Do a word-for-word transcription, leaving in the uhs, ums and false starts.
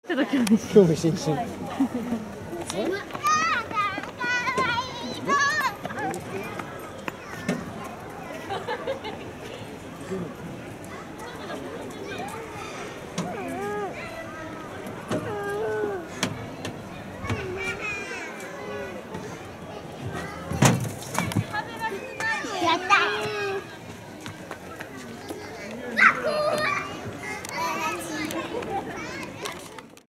ちょっと興味津興味津々。 やった。